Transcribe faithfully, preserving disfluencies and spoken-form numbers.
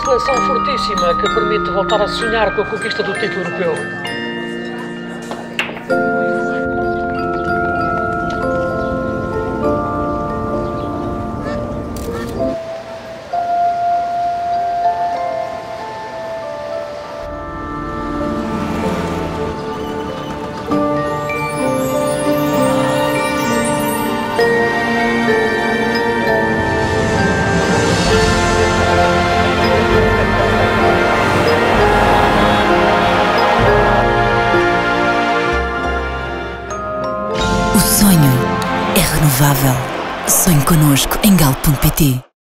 motivação fortíssima que permite voltar a sonhar com a conquista do título europeu. O sonho é renovável. Sonhe connosco em galp ponto pt.